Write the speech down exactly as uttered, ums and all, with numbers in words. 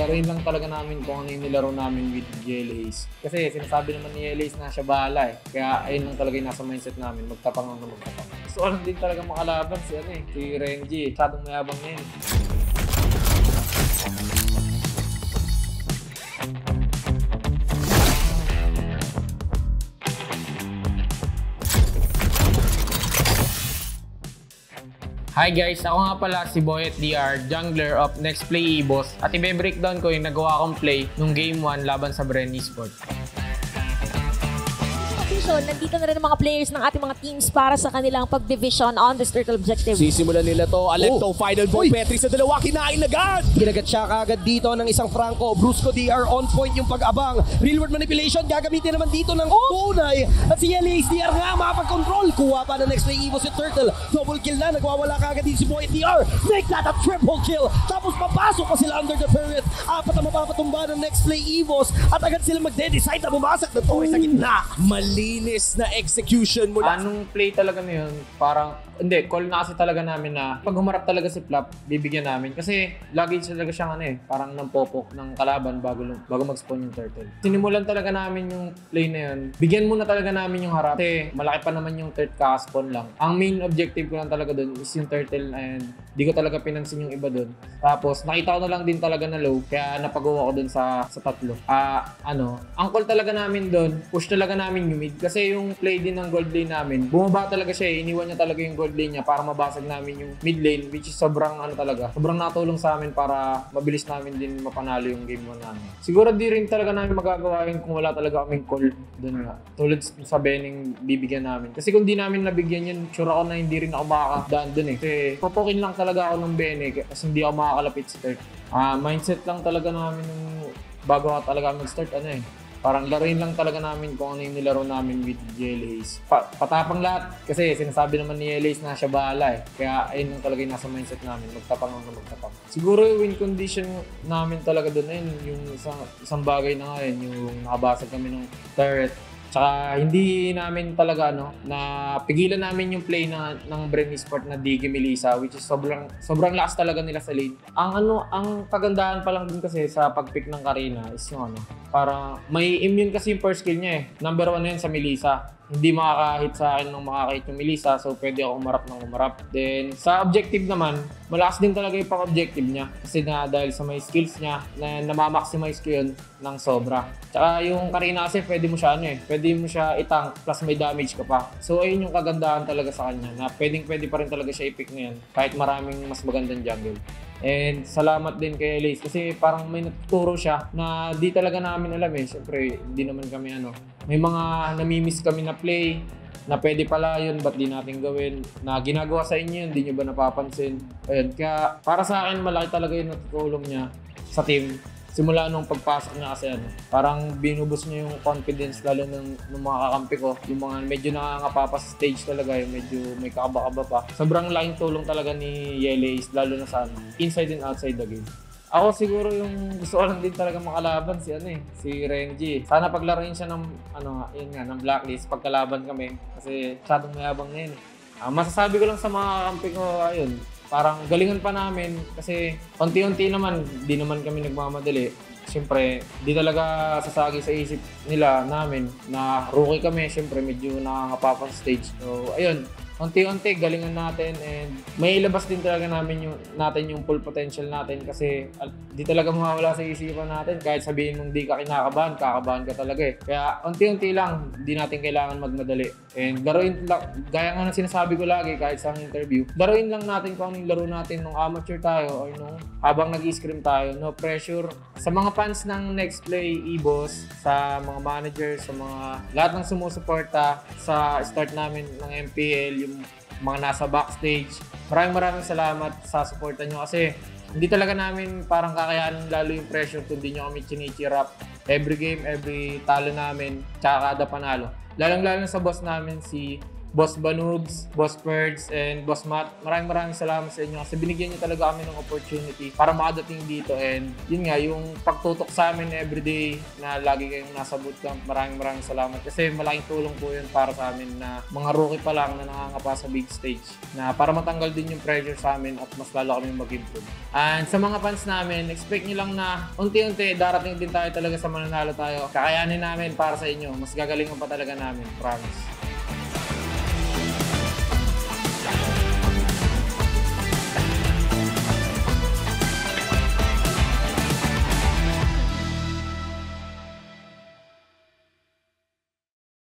laruin lang talaga namin kung ano yung nilaro namin with G L Ace. Kasi sinasabi naman ni G L Ace na siya bahala eh. Kaya ayun lang talaga yung nasa mindset namin, magtapang lang na magtapang. So alam din talaga makalaban si ano eh, si Renji. Masyadong mayabang na yun. Hi guys, ako nga pala si Boyet D R, jungler of Next Play Evo's, at i-breakdown ko yung nagawa kong play nung game one laban sa Bren Esports. Nandito na rin ang mga players ng ating mga teams para sa kanilang pag-division on the circle objective. Sisimulan nila to. Alecto, oh. Final ball. Uy. Petri sa dalawa, kinain agad. Ginagat siya kagad dito ng isang Franco. Brusco D R on point yung pag-abang. Real world manipulation, gagamitin naman dito ng oh. tunay. At si L A S D R nga makapag-control. Kuha pa ng Next Play Evo si Turtle. Double kill na, nagwawala kagad dito si Boyet D R. Make that a triple kill. Tapos papasok pa sila under the turret. Apat na mapapatumba ng Next Play Evos. At agad sila magde-decide na bumasak na to sa gitna. Mali na execution mula. Anong play talaga na yun, parang, hindi, call na kasi talaga namin na pag humarap talaga si Flap, bibigyan namin. Kasi lagi talaga siyang ano eh, parang nampopok ng kalaban bago, bago mag-spawn yung turtle. Sinimulan talaga namin yung play na yun. Bigyan muna talaga namin yung harap. Kasi malaki pa naman yung third ka-spawn lang. Ang main objective ko lang talaga dun is yung turtle and di ko talaga pinansin yung iba dun. Tapos nakita ko na lang din talaga na low, kaya napagawa ko dun sa, sa tatlo. Ah, uh, ano, ang call talaga namin dun, push talaga namin yung mid. Kasi yung play din ng gold lane namin, bumaba talaga siya eh. Iniwan niya talaga yung gold lane niya para mabasag namin yung mid lane, which is sobrang ano talaga, sobrang natulong sa amin para mabilis namin din mapanalo yung game one namin. Siguro di rin talaga namin magagawa yun kung wala talaga kaming call dun nga. Tulad sa Bening bibigyan namin. Kasi kung di namin nabigyan yun, sure ako na hindi rin ako makakadaan dun eh. Kasi popokin lang talaga ako ng Bene kasi hindi ako makakalapit sa third. Ah, mindset lang talaga namin nung bago ka talaga mag-start ano eh. Parang laruin lang talaga namin kung ano yung nilaro namin with G L Ace. Pa patapang lahat. Kasi sinasabi naman ni G L Ace na siya bahala eh. Kaya ayun lang talaga yung nasa mindset namin. Magtapang lang na magtapang. Siguro yung win condition namin talaga doon ayun. Yung isang, isang bagay na nga yun. Yung nakabasag kami ng turret. Tsaka hindi namin talaga ano, na pigilan namin yung play na, ng Bren Esports na Digi Melissa, which is sobrang sobrang lakas talaga nila sa lane. Ang ano, ang kagandahan pa lang din kasi sa pag-pick ng Karina is yung ano, para may immune kasi yung first kill niya eh. Number one na yun sa Melissa. Hindi makakahit sa akin nung makakahit yung Melissa, so pwede ako umarap ng umarap. Then sa objective naman, malakas din talaga yung pang-objective niya. Kasi na dahil sa may skills niya, na namamaximize ko yun ng sobra. Tsaka yung Karina kasi pwede mo siya ano eh, pwede mo siya itank plus may damage ka pa. So ayun yung kagandahan talaga sa kanya, na pwedeng pwede pa rin talaga siya i-pick na yan kahit maraming mas magandang jungle. And salamat din kay Lace kasi parang may natuturo siya na di talaga namin alam eh. Siyempre, hindi naman kami ano. May mga namimiss kami na play na pwede pala yun, ba't di natin gawin? Na ginagawa sa inyo yun, di nyo ba napapansin? Ayun, kaya para sa akin malaki talaga yung natutulong niya sa team. Simula nung pagpasok niya kasi ano, parang binubus niya yung confidence lalo ng, ng mga kakampi ko. Yung mga medyo nakangapa pa sa stage talaga, yung medyo may kakaba-kaba pa. Sobrang laking tulong talaga ni Yeleis, lalo na sa ano, inside and outside the game. Ako siguro yung gusto ko lang din talaga makalaban si ano eh, si Renji. Sana paglaruin siya ng ano, yun nga, ng blacklist pagkalaban kami kasi masyadong mayabang na yun eh. Uh, masasabi ko lang sa mga kakampi ko, ayun, parang galingan pa namin kasi unti-unti naman, di naman kami nagmamadali. Siyempre, di talaga sasagi sa isip nila namin na rookie kami. Siyempre, medyo nakangapa pa sa stage. So, ayun, unti-unti galingan natin and may ilabas din talaga namin yung, natin yung full potential natin kasi uh, di talaga mawawala sa isipan natin. Kahit sabihin mong di ka kinakabahan, kakabahan ka talaga eh. Kaya unti-unti lang, di natin kailangan magmadali. And laruin lang, gaya nga ng sinasabi ko lagi kahit sa interview, laruin lang natin kung anong laro natin nung amateur tayo or nung habang nag-i-scrim tayo. No pressure. Sa mga fans ng Next Play Evos, sa mga managers, sa mga lahat ng sumusuporta sa start namin ng M P L, yung mga nasa backstage, maraming maraming salamat sa suporta nyo kasi hindi talaga namin parang kakayanin lalo yung pressure kung di nyo kami chinichirap every game, every talo namin, tsaka kada panalo. Lalang-lalo sa boss namin si Boss Banubs, Boss Perds, and Boss Matt. Maraming maraming salamat sa inyo kasi binigyan niyo talaga kami ng opportunity para makadating dito, and yun nga, yung pagtutok sa amin everyday na lagi kayong nasa bootcamp. Maraming maraming salamat kasi malaking tulong po yun para sa amin na mga rookie pa lang na nakangapa sa big stage, na para matanggal din yung pressure sa amin at mas lalo kami mag-improve. And sa mga fans namin, expect nyo lang na unti-unti darating din tayo talaga sa mananalo tayo. Kakayanin namin para sa inyo. Mas gagalingan pa talaga namin. Promise.